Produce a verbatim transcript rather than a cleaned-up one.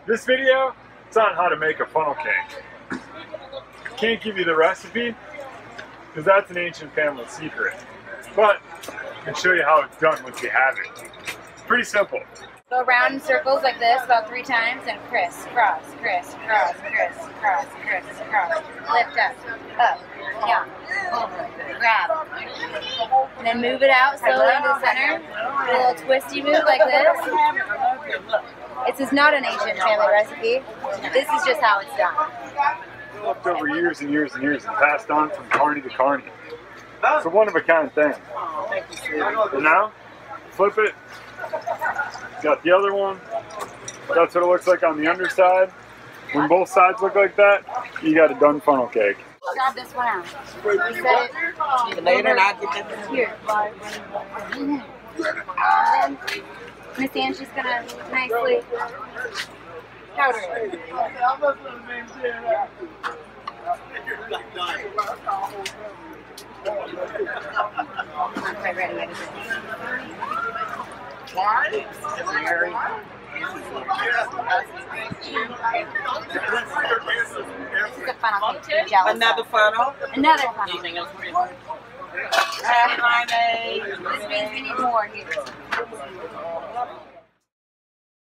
This video is on how to make a funnel cake. Can't give you the recipe because that's an ancient family secret, but I can show you how it's done once you have it. Pretty simple. Go around in circles like this about three times and criss, cross, criss, cross, criss, cross, criss, cross. Lift up, up, down, over, grab. And then move it out slowly into the center. Do a little twisty move like this. This is not an ancient family recipe. This is just how it's done. Developed over years and years and years and passed on from carny to carny. It's a one of a kind thing. And now, flip it. Got the other one. That's what it looks like on the underside. When both sides look like that, you got a done funnel cake. Grab this one out. Set it later and I'll get this here. And then Miss Ann's just gonna nicely powder it. I'm not quite ready yet, is it? Why? This is a funnel cake to be jealous Another of. funnel? Another funnel. Hi, honey. This means we need more here.